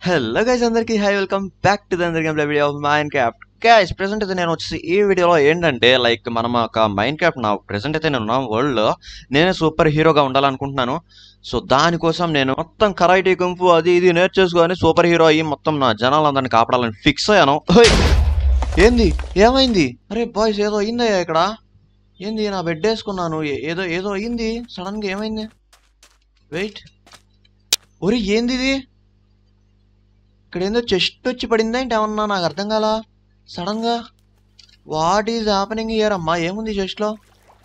Hello guys, అందరికీ hi, welcome back to the అందర్ game video of Minecraft. Guys present అయితే నేను వచ్చేసి ఈ వీడియోలో ఏంటంటే మనం ఒక మైన్క్రాఫ్ట్ నా ప్రెసెంట్ అయితే నేను వరల్డ్ లో నేనే సూపర్ హీరోగా ఉండాలనుకుంటున్నాను. సో దానికోసం నేను మొత్తం కరాటే కుంఫు అది ఇది నేర్చేసుకొని సూపర్ హీరో అయ్యి మొత్తం నా జనాలందరినీ కాపాడాలని ఫిక్స్ అయ్యాను. ఏంది ఏమైంది? అరే బాయ్స్, ఏదో అయిందయ్యా ఇక్కడ. ఏంది, నా బెడ్ వేసుకున్నాను, ఏదో ఏదో అయింది సడన్ గా. ఏమైంది? వెయిట్, ఒరే ఏంది ఇది? ఇక్కడ ఏందో చెస్ట్ వచ్చి పడిందా ఏంటి? ఏమన్నా నాకు అర్థం కాలా సడన్ గా. What is happening here? అమ్మా ఏముంది చెస్ట్ లో?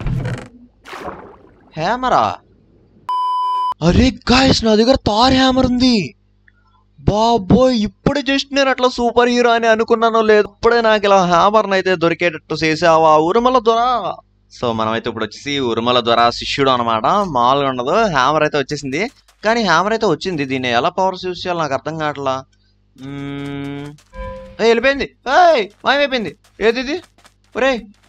హ్యామరా? అరే గాయ్స్, నా దగ్గర థార్ హ్యామర్ ఉంది. బాబోయ్, ఇప్పుడే జస్ట్ నేను అట్లా సూపర్ హీరో అని అనుకున్నానో లేదు, ఇప్పుడే నాకు ఇలా హ్యామర్ని అయితే దొరికేటట్టు చేసావా ఉరుమల ద్వారా. సో మనమైతే ఇప్పుడు వచ్చేసి ఉరుమల ద్వారా శిష్యుడు అనమాట. మామూలుగా ఉండదు. హ్యామర్ అయితే వచ్చేసింది, కానీ హ్యామర్ అయితే వచ్చింది. దీన్ని ఎలా పవర్స్ యూస్ చేయాలి నాకు అర్థం కావట్లా. వెళ్ళిపోయింది, మాయమైపోయింది. ఏది ఇది? ఒరే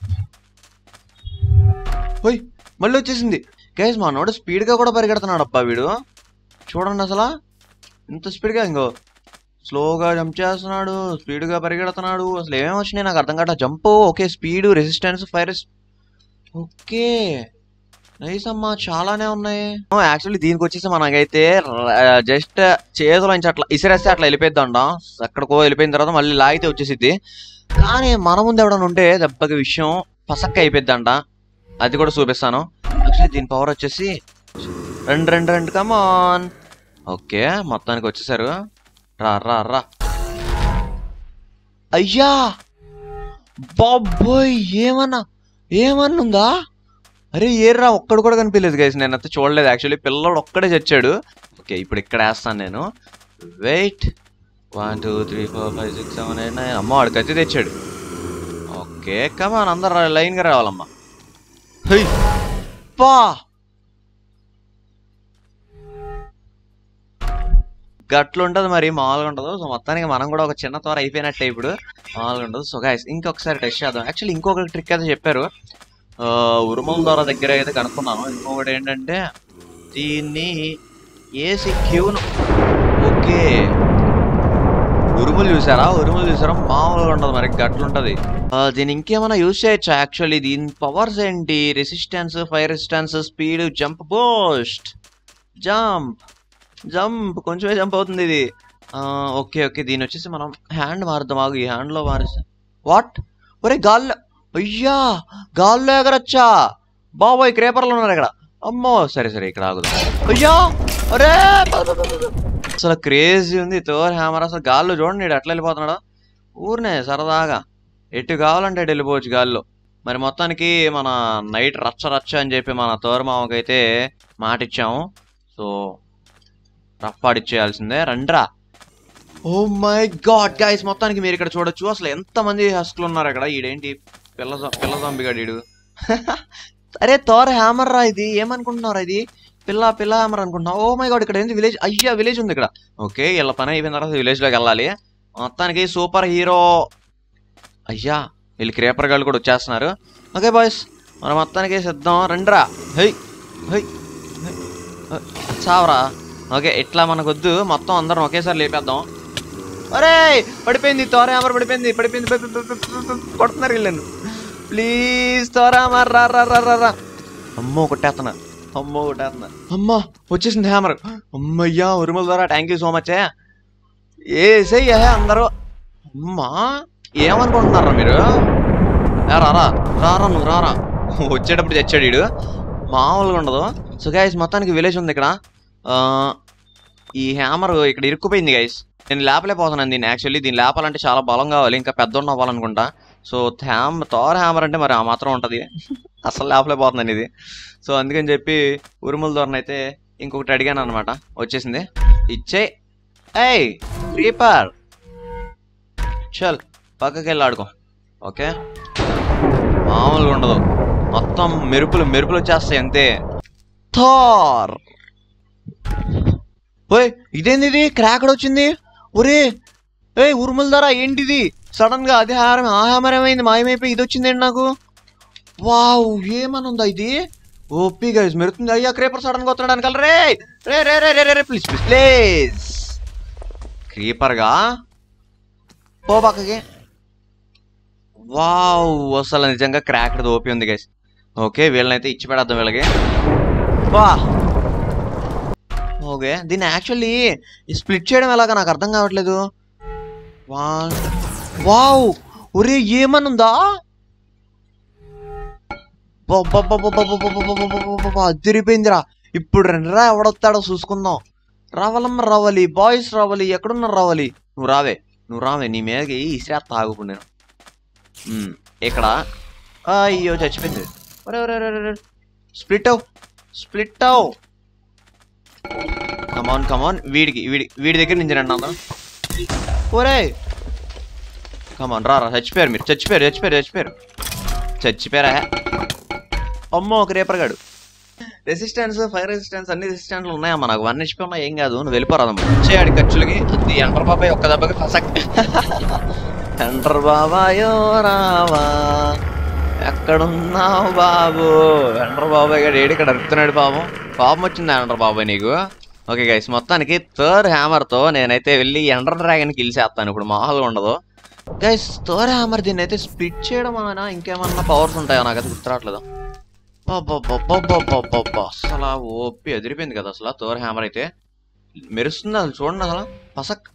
ఓయ్, మళ్ళీ వచ్చేసింది. గైస్ మా నోడు స్పీడ్గా కూడా పరిగెడుతున్నాడు అబ్బా వీడు. చూడండి అసలు ఇంత స్పీడ్గా, ఇంకో స్లోగా జంప్ చేస్తున్నాడు, స్పీడ్గా పరిగెడుతున్నాడు. అసలు ఏమేమి వచ్చినాయి నాకు అర్థం కావట్లా. Jump okay, speed, resistance, fire okay, nice అమ్మా, చాలానే ఉన్నాయి. యాక్చువల్లీ దీనికి వచ్చేసి మనకైతే జస్ట్ చేతుల నుంచి అట్లా ఇసిరేస్తే అట్లా వెళ్ళిపోద్దాం. అక్కడికో వెళ్ళిపోయిన తర్వాత మళ్ళీ లాగితే వచ్చేసిద్ది. కానీ మన ముందు ఎవడన్నా ఉంటే దెబ్బకి విషయం పసక్క అయిపోద్దంట. అది కూడా చూపిస్తాను. యాక్చువల్లీ దీని పవర్ వచ్చేసి రెండు కమాన్. ఓకే, మొత్తానికి వచ్చేసారు. రా రా రా. అయ్యా బాబోయ్, ఏమన్నుందా? అరే ఏర్రా, ఒక్కడు కూడా కనిపించలేదు గైస్, నేను అయితే చూడలేదు. యాక్చువల్లీ పిల్లడు ఒక్కడే చచ్చాడు. ఓకే, ఇప్పుడు ఇక్కడ వేస్తాను నేను. వెయిట్, 1 2 3 4 5 6 7 8 9. అమ్మ వాడు కత్తి తెచ్చాడు. ఓకే కమాన్, అందరు లైన్గా రావాలమ్మా. పా గట్లు ఉంటుంది మరి, మామూలుగా ఉండదు. సో మొత్తానికి మనం కూడా ఒక చిన్న త్వర అయిపోయినట్టే ఇప్పుడు, మామూలుగా ఉండదు. సో గైస్ ఇంకొకసారి టెస్ట్ చేద్దాం. యాక్చువల్లీ ఇంకొక ట్రిక్ అయితే చెప్పారు, ఉరుమల ద్వారా దగ్గర అయితే కనుక్కున్నాను. ఇంకొకటి ఏంటంటే దీన్ని ఏసీ క్యూను. ఓకే, ఉరుములు చూసారా? మామూలుగా ఉండదు, మరి గట్లుంటది. దీన్ని ఇంకేమైనా యూజ్ చేయొచ్చా? యాక్చువల్లీ దీని పవర్స్ ఏంటి? Resistance, fire resistance, speed, jump, boost, jump కొంచెమే జంప్ అవుతుంది ఇది. ఓకే, దీని వచ్చేసి మనం హ్యాండ్ మారుద్దాం. ఆగు, ఈ హ్యాండ్లో మారేసా. వాట్? ఒరే గాల్లో, అయ్యా గాల్లో ఎగరొచ్చా బాబోయ్, క్రేపర్లు ఉన్నారు ఇక్కడ. అమ్మో సరే ఇక్కడ ఆగుదాం. అయ్యా అరే, అసలు క్రేజీ ఉంది థోర్ హ్యామర్. అసలు గాల్లో చూడండి ఎట్లా వెళ్ళిపోతున్నాడు. ఊరినే సరదాగా ఎటు కావాలంటే ఎటు వెళ్ళిపోవచ్చు గాల్లో. మరి మొత్తానికి మన నైట్ రచ్చ అని చెప్పి మన థోర్ మామకైతే మాట ఇచ్చాము. సో రఫ్ ఆడిచ్చేయాల్సిందే, రండ్రా. ఓ మై గాడ్ గైస్, మొత్తానికి మీరు ఇక్కడ చూడొచ్చు అసలు ఎంతమంది హస్క్లు ఉన్నారు ఇక్కడ. ఈడేంటి పిల్ల జంబిగాడు ఈడు. అరే థోర్ హ్యామర్ రా ఇది, ఏమనుకుంటున్నారా? ఇది పిల్ల హ్యామర్ అనుకుంటున్నా. ఓ మై గాడ్, ఇక్కడ ఏంటి విలేజ్? అయ్యా విలేజ్ ఉంది ఇక్కడ. ఓకే, ఇలా పని అయిపోయిన తర్వాత విలేజ్లోకి వెళ్ళాలి. మొత్తానికి సూపర్ హీరో. అయ్యా వీళ్ళు క్రేపర్ గాళ్ళు కూడా వచ్చేస్తున్నారు. ఓకే బాయ్స్, మనం మొత్తానికి సిద్ధం, రండ్రా. చావరా. ఓకే, ఇట్లా మనకొద్దు, మొత్తం అందరం ఒకేసారి లేపేద్దాం. అరే పడిపోయింది, థోర్ హ్యామర్ పడిపోయింది. కొడుతున్నారు వీళ్ళను. ప్లీజ్ థోర్ హ్యామర్ రా. అమ్మో కొట్టేస్తున్నా. అమ్మా వచ్చేసింది హ్యామర్. అమ్మయ్యా ఉరుముల ద్వారా, థ్యాంక్ యూ సో మచ్. ఏసయ్యా అందరూ. అమ్మా ఏమనుకుంటున్నారా మీరు? రారా నువ్వు రారా. వచ్చేటప్పుడు తెచ్చాడు వీడు, మామూలుగా ఉండదు. సో గైస్ మొత్తానికి విలేజ్ ఉంది ఇక్కడ. ఈ హ్యామర్ ఇక్కడ ఇరుక్కుపోయింది గైస్. నేను లేపలేకపోతున్నాను దీన్ని. యాక్చువల్లీ దీన్ని లేపాలంటే చాలా బలం కావాలి, ఇంకా పెద్దోడిని అవ్వాలనుకుంటా. సో థోర్ హ్యామర్ అంటే మరి ఆ మాత్రం ఉంటుంది, అసలు లేపలేకపోతున్నాను ఇది. సో అందుకని చెప్పి ఉరుముల ద్వారా అయితే ఇంకొకటి అడిగాను అనమాట. వచ్చేసింది, ఇచ్చే. ఏయ్ క్రీపర్, చల్ పక్కకి వెళ్ళి ఆడుకో. ఓకే, మామూలుగా ఉండదు, మొత్తం మెరుపులు వచ్చేస్తాయి అంతే. థోర్ ఓయ్, ఇదేంది ఇది? క్రాకడ్ వచ్చింది. ఒరే ఉరుముల ద్వారా ఏంటిది? సడన్ గా అది ఆ హ్యామర్ ఏమైంది? మాయమైపోయి ఇది వచ్చిందేంటి నాకు? వావ్, ఏమనుందా ఇది? ఓపీ గైస్ మెరుతుంది. అయ్యా క్రేపర్ సడన్ గా వస్తున్నాడు అనుకల్. రే ప్లీజ్. క్రీపర్గా పో పక్కకి. వావ్, అసలు నిజంగా క్రాక్డ్ ఓపి ఉంది గైస్. ఓకే, వీళ్ళనైతే ఇచ్చి పెడద్దాం వీళ్ళకి. వా ఓకే, దీన్ని యాక్చువల్లీ స్ప్లిట్ చేయడం ఎలాగా నాకు అర్థం కావట్లేదు. వావ్, ఒరే ఏమనుందా? అదిరిపోయిందిరా. ఇప్పుడు రండిరా, ఎవడొస్తాడో చూసుకుందాం. రావాలమ్మ రావాలి, బాయ్స్ రావాలి. ఎక్కడున్నారు రావాలి? నువ్వు రావే నీ మీదకి ఇసిరేత్త ఆగుప్పుడు నేను. ఇక్కడ అయ్యో చచ్చిపోయింది. స్ప్లిట్ అవ్. కమాన్ వీడి దగ్గర నుంచి రండి అందరం. ఒరే కమాన్ రా. చచ్చిపోయారు మీరు, చచ్చిపోయారా? అమ్మో క్రీపర్ గాడు. రెసిస్టెన్స్, ఫైర్ రెసిస్టెన్స్ అన్ని రెసిస్టెన్స్లు ఉన్నాయమ్మా. నాకు 1 HP ఉన్నా ఏం కాదు, నువ్వు వెళ్ళిపోరాదమ్మా. వచ్చేయాడి ఖర్చులకి. అది ఎంటర్ బాబాయ్ ఒక్క దెబ్బకి ఫసక్. ఎంటర్ బాబాయో రావా, ఎక్కడున్నావు బాబు? ఎంటర్ బాబాయ్ గారు ఏడు ఇక్కడ అరుపుతున్నాడు పాపం. పాపం వచ్చిందా ఎంటర్ బాబాయ్ నీకు? ఓకే గైస్, మొత్తానికి థర్ హ్యామర్తో నేనైతే వెళ్ళి ఎండర్ డ్రాగన్ కిల్ చేస్తాను. ఇప్పుడు మామూలుగా ఉండదు గైస్. థర్ హ్యామర్ దీన్ని అయితే స్ప్లిట్ చేయడం అనా ఇంకేమన్నా పవర్స్ ఉంటాయో నాకైతే గుర్తురావట్లేదు. అసలు ఓపి ఎదిరిపోయింది కదా అసలు. థర్ హ్యామర్ అయితే మెరుస్తుంది అసలు, చూడండి అసలు పసక్.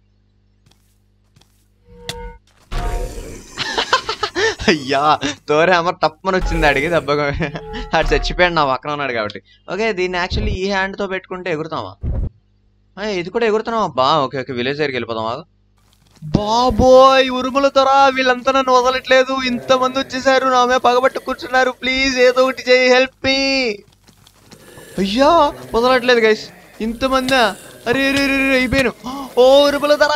అయ్యా, థర్ హ్యామర్ తప్పని వచ్చింది అడిగి దెబ్బగా. ఆడు చచ్చిపోయాడు నా పక్కన ఉన్నాడు కాబట్టి. ఓకే, దీన్ని యాక్చువల్లీ ఈ హ్యాండ్తో పెట్టుకుంటే ఎగురుతామా? ఇది కూడా ఎగురుతున్నావా బా? ఓకే, విలేజ్ దగ్గరికి వెళ్ళిపోదామా? బాబోయ్, ఉరుముల త్వర వీళ్ళంతా నన్ను వదలట్లేదు. ఇంతమంది వచ్చేసారు, నామే పగబట్టు కూర్చున్నారు. ప్లీజ్ ఏదో ఒకటి చేయి, హెల్ప్ మీ. అయ్యా వదలట్లేదు గైస్, ఇంతమంది. అరే అయిపోయాను. ఓ ఉరుముల త్వర.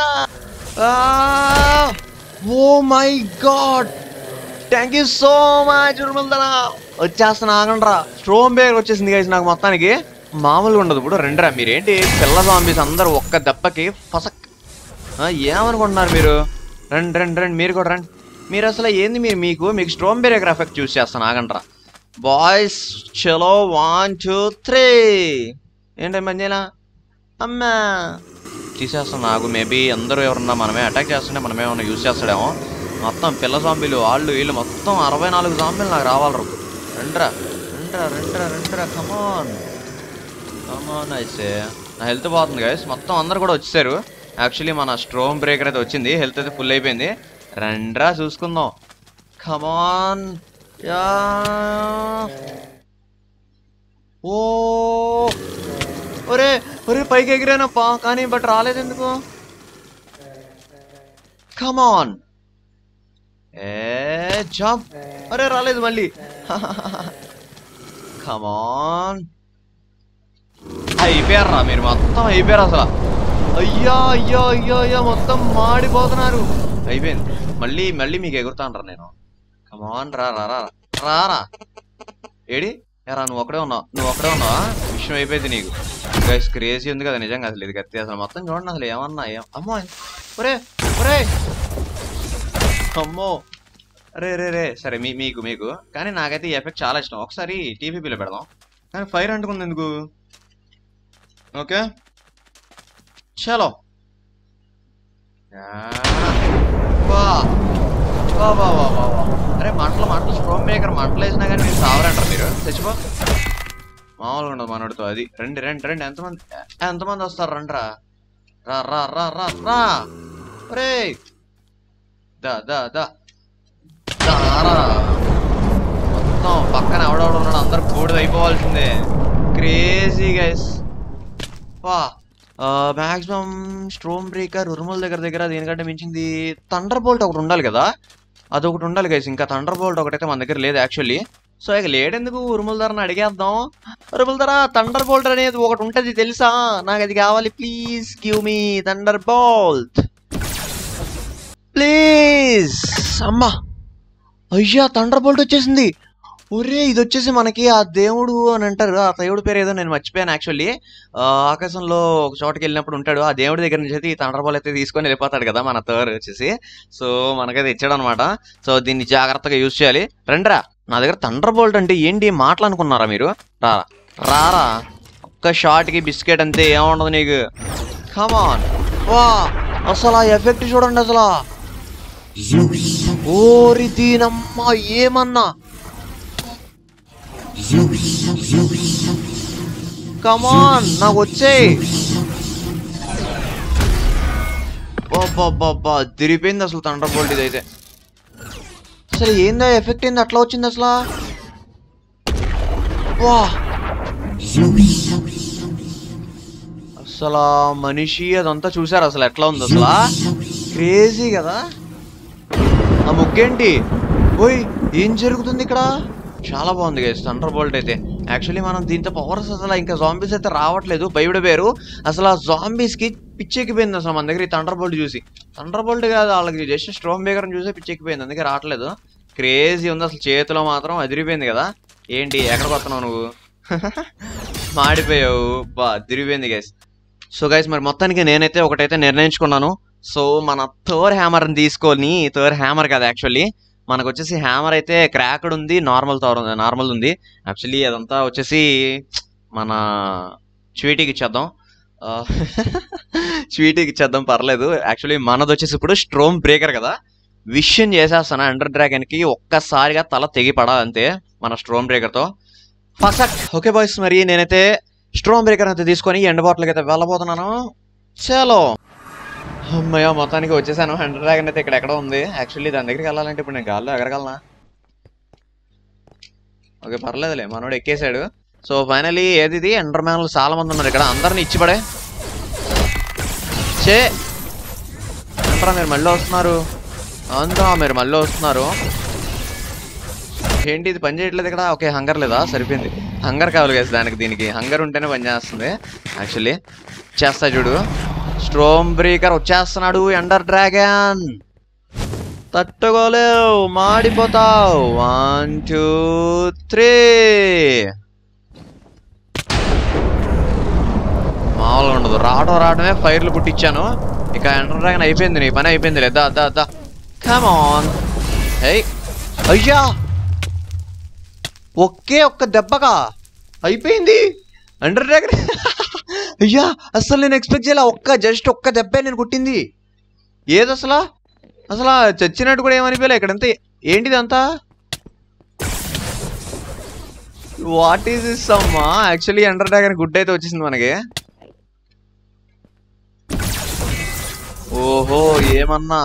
Oh my god, thank you so much ఉరుముల త్వర. వచ్చేస్తాను ఆగండ్రా. స్ట్రోమ్ బేర్ వచ్చేసింది గైస్ నాకు మొత్తానికి. మామూలుగా ఉండదు. ఇప్పుడు రెండురా మీరేంటి పిల్ల జాంబీస్ అందరూ ఒక్క దెబ్బకి ఫసక్. ఏమనుకుంటున్నారు మీరు? రండి మీరు కూడా రండి. మీరు అసలు ఏంది మీకు స్ట్రోమ్ బేర్ ఎఫెక్ట్ చూస్ చేస్తాను ఆగండ్రా. బాయ్స్ చలో 1 2 3. ఏంటి మంచిగా అమ్మా తీసేస్తాను నాకు. మేబీ అందరూ ఎవరన్నా మనమే అటాక్ చేస్తుంటే మనమే ఏమన్నా యూజ్ చేస్తాడేమో. మొత్తం పిల్ల జాంబీలు వాళ్ళు వీళ్ళు మొత్తం 64 జాంబీలు నాకు రావాలి. రండ్రా కమాన్ అయితే. నా హెల్త్ పోతుంది గైస్. మొత్తం అందరు కూడా వచ్చేసారు. యాక్చువల్లీ మన స్ట్రోమ్ బ్రేకర్ అయితే వచ్చింది, హెల్త్ అయితే ఫుల్ అయిపోయింది. రండ్రా చూసుకుందాం. కమాన్. ఓ ఒరే పైకి ఎగిరానప్పా, కానీ బట్ రాలేదు ఎందుకు? Come on jump. అరే రాలేదు మళ్ళీ. కమాన్. అయిపోయారా మీరు, మొత్తం అయిపోయారు అసలు. అయ్యా మొత్తం మాడిపోతున్నారు. అయిపోయింది. మళ్ళీ మీకు ఎగురుతాను నేను. కమాన్ రారా. ఏడి ఎరా నువ్వు ఒక్కడే ఉన్నావా? విషయం అయిపోయింది నీకు. గైస్ క్రేజీ ఉంది కదా నిజంగా అసలు ఇది కత్తి. అసలు మొత్తం చూడండి అసలు ఏమన్నా అమ్మో. ఒరే అమ్మో. రే సరే మీకు కానీ నాకైతే ఈ ఎఫెక్ట్ చాలా ఇష్టం. ఒకసారి టీపీపీలో పెడదాం. కానీ ఫైర్ అంటుకుంది ఎందుకు? ఓకే చలో. వా అరే మంటలు స్ట్రోమ్ మేకర్ మంటలు వేసినా కానీ మీరు సావరంటారు. మీరు చచ్చిపో. మామూలుగా ఉండదు మనోడితో. అది రండి ఎంతమంది వస్తారు? రండ్రా రా. ఒరే దా మొత్తం పక్కన ఎవడెవడున్నాడు అందరు బూడిద అయిపోవాల్సిందే. Crazy guys. వా మ్యాక్సిమం స్ట్రోమ్ బ్రేకర్ ఉరుముల దగ్గర దీనికంటే మించింది థండర్ బోల్ట్ ఒకటి ఉండాలి కదా, అదొకటి ఉండాలి గైస్. ఇంకా థండర్ బోల్ట్ ఒకటైతే మన దగ్గర లేదు యాక్చువల్లీ. సో ఇక లేడెందుకు ఉరుముల ధరని అడిగేద్దాం. ఉరుముల ధర థండర్ బోల్ట్ అనేది ఒకటి ఉంటుంది తెలుసా? నాకు అది కావాలి. Please give me thunder bolt please. అమ్మా అయ్యా థండర్ బోల్ట్ వచ్చేసింది. ఒరే ఇది వచ్చేసి మనకి ఆ దేవుడు అని అంటారు. ఆ దేవుడు పేరు ఏదో నేను మర్చిపోయాను యాక్చువల్లీ. ఆకాశంలో ఒక చోటకి వెళ్ళినప్పుడు ఉంటాడు. ఆ దేవుడి దగ్గర నుంచి అయితే ఈ థండర్ బోల్ట్ అయితే తీసుకొని వెళ్ళిపోతాడు కదా మన థర్ వచ్చేసి. సో మనకైతే ఇచ్చాడు అనమాట. సో దీన్ని జాగ్రత్తగా యూజ్ చేయాలి. రండిరా, నా దగ్గర థండర్ బోల్ట్ అంటే ఏంటి మాట్లాడుకున్నారా మీరు? రారా ఒక్క షాట్కి బిస్కెట్ అంతే, ఏముండదు నీకు. కమాన్. వా అసలు ఆ ఎఫెక్ట్ చూడండి అసలు. ఓరి దీనమ్మ ఏమన్నా. కమాన్ నాకు వచ్చేయి. బాబా తిరిగిపోయింది అసలు థండర్ బోల్ట్. ఇదైతే అసలు ఏందా ఎఫెక్ట్ ఏంది అట్లా వచ్చింది అసలు. వా అసలు మనిషి అదంతా చూసారు అసలు ఎట్లా ఉంది అసలు. క్రేజీ కదా. ఆ ముగ్గేంటి? ఓయ్ ఏం జరుగుతుంది ఇక్కడ? చాలా బాగుంది గైస్ థండర్ బోల్ట్ అయితే. యాక్చువల్లీ మనం దీంతో పవర్స్ అసలు ఇంకా జాంబీస్ అయితే రావట్లేదు, భయపడిపోయారు అసలు. ఆ జాంబీస్కి పిచ్చెక్కిపోయింది అసలు మన దగ్గర ఈ థండర్ బోల్ట్ చూసి. థండర్ బోల్ట్ కాదు వాళ్ళకి జస్ట్ స్ట్రోమ్ బ్రేకర్ని చూసి పిచ్చెక్కిపోయింది, అందుకే రావట్లేదు. క్రేజీ ఉంది అసలు. చేతిలో మాత్రం అదిరిపోయింది కదా. ఏంటి ఎక్కడికి వస్తున్నావు నువ్వు? మాడిపోయావు. అదిరిపోయింది గైస్. సో గైస్ మరి మొత్తానికి నేనైతే ఒకటైతే నిర్ణయించుకున్నాను. సో మన థోర్ హ్యామర్ని తీసుకొని, థోర్ హ్యామర్ కదా యాక్చువల్లీ, మనకు వచ్చేసి హ్యామర్ అయితే క్రాక్డ్ ఉంది, నార్మల్ ఉంది. యాక్చువల్లీ అదంతా వచ్చేసి మన స్వీటీకి ఇచ్చేద్దాం. స్వీటీకి ఇచ్చేద్దాం పర్లేదు. యాక్చువల్లీ మనది వచ్చేసి ఇప్పుడు స్ట్రోమ్ బ్రేకర్ కదా. విషయం చేసేస్తాను అండర్ డ్రాగన్కి ఒక్కసారిగా తల తెగి పడాలంతే మన స్ట్రోమ్ బ్రేకర్తో. ఫస్ట్ ఓకే బాయ్స్ మరి నేనైతే స్ట్రోమ్ బ్రేకర్ అయితే తీసుకొని ఎండ్ బాటిల్కి అయితే వెళ్ళబోతున్నాను. చలో అమ్మయ్య మొత్తానికి వచ్చేసాను. అండర్ డ్రాగన్ అయితే ఇక్కడ ఉంది. యాక్చువల్లీ దాని దగ్గరికి వెళ్ళాలంటే ఇప్పుడు నేను గాల్లో ఎగరగలనా? ఓకే పర్లేదులే మనోడు ఎక్కేసాడు. సో ఫైనలీ ఏది ఎండర్ మ్యాన్లు చాలా మంది ఉన్నారు ఇక్కడ, అందరిని ఇచ్చిపడే. మీరు మళ్ళీ వస్తున్నారు మీరు మళ్ళీ వస్తున్నారు. ఏంటి ఇది పని చేయట్లేదు ఇక్కడ? ఓకే హంగర్ లేదా? సరిపోయింది. హంగర్ కావాలి కదా దానికి, దీనికి హంగర్ ఉంటేనే పని చేస్తుంది. యాక్చువల్లీ చేస్తా చూడు. స్ట్రోమ్ బ్రేకర్ వచ్చేస్తున్నాడు. ఎండర్ డ్రాగన్ తట్టుకోలేవు, మాడిపోతావు. 1 2 3 మామూలుగా ఉండదు. రావడమే ఫైర్లు పుట్టించాను. ఇక ఎండర్ డ్రాగన్ అయిపోయింది, నీ పని అయిపోయింది. లేదా అద్దా కమ్ ఆన్. అయ్యా ఒక్క దెబ్బగా అయిపోయింది అండర్ డ్రాగన్. అయ్యా అసలు నేను ఎక్స్పెక్ట్ చేయాల. జస్ట్ ఒక్క దెబ్బే నేను కుట్టింది. ఏది అసలు చచ్చినట్టు కూడా ఏమనిపించలే ఇక్కడంతా. ఏంటిది అంతా? వాట్ ఈస్ దిస్ అమ్మా? యాక్చువల్లీ అండర్ డ్రాగన్ గుడ్ అయితే వచ్చేసింది మనకి. ఓహో ఏమన్నా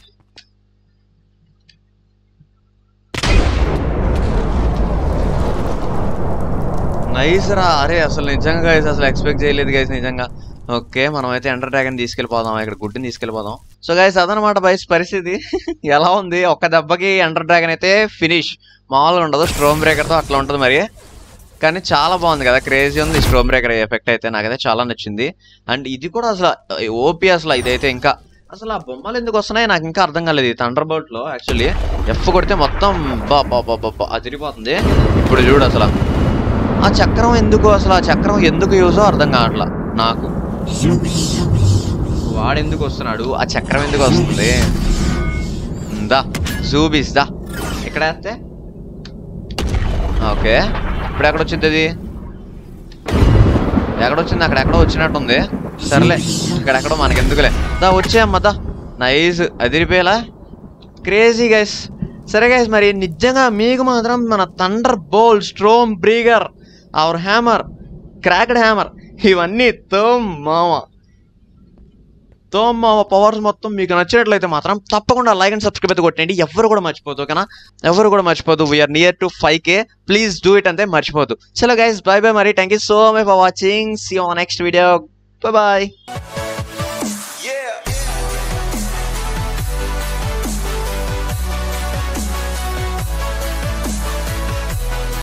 నైస్ రా. అరే అసలు నిజంగా అసలు ఎక్స్పెక్ట్ చేయలేదు గైస్ నిజంగా. ఓకే మనం అయితే ఎండర్ డ్రాగన్ తీసుకెళ్ళిపోదాం, ఇక్కడ గుడ్డిని తీసుకెళ్ళిపోదాం. సో గైస్ అదనమాట బైస్ పరిస్థితి. ఎలా ఉంది? ఒక్క దెబ్బకి ఎండర్ డ్రాగన్ అయితే ఫినిష్. మామూలుగా ఉండదు, స్ట్రోమ్ బ్రేకర్తో అట్లా ఉంటుంది మరి. కానీ చాలా బాగుంది కదా, క్రేజీ ఉంది స్ట్రోమ్ బ్రేకర్ ఎఫెక్ట్ అయితే. నాకైతే చాలా నచ్చింది. అండ్ ఇది కూడా అసలు ఓపీ అసలు. ఇదైతే ఇంకా అసలు ఆ బొమ్మలు ఎందుకు వస్తున్నాయి నాకు ఇంకా అర్థం కాలేదు. ఈ థండర్ బోల్ట్లో యాక్చువల్లీ ఎఫ్ కొడితే మొత్తం అదిరిపోతుంది. ఇప్పుడు చూడు అసలు ఆ చక్రం ఎందుకు, అసలు ఆ చక్రం ఎందుకు యూజో అర్థం కావట్లా నాకు. వాడెందుకు వస్తున్నాడు, ఆ చక్రం ఎందుకు వస్తుంది? దా జూబీస్ దా ఇక్కడ వేస్తే. ఓకే ఇప్పుడు ఎక్కడొచ్చింది అది? ఎక్కడొచ్చింది? అక్కడెక్కడో వచ్చినట్టుంది. సర్లే ఇక్కడెక్కడో మనకెందుకులే. దా వచ్చేయమ్మ దా. నైస్ అదిరిపోయేలా క్రేజీ గైస్. సరే గైస్ మరి నిజంగా మీకు మాత్రం మన thunder bolt, storm breaker, our hammer, cracked hammer ఇవన్నీ తోమ్ మామ పవర్స్ మొత్తం మీకు నచ్చినట్లయితే మాత్రం తప్పకుండా లైక్ అండ్ సబ్స్క్రైబ్ అయితే కొట్టండి. ఎవరు కూడా మర్చిపోదు ఓకేనా? ఎవరు కూడా మర్చిపోదు. We're near to 5K. Please do it అంతే, మర్చిపోదు. చలో గైస్ బై బై మరి. Thank you so much for watching. See you on next video. Bye bye.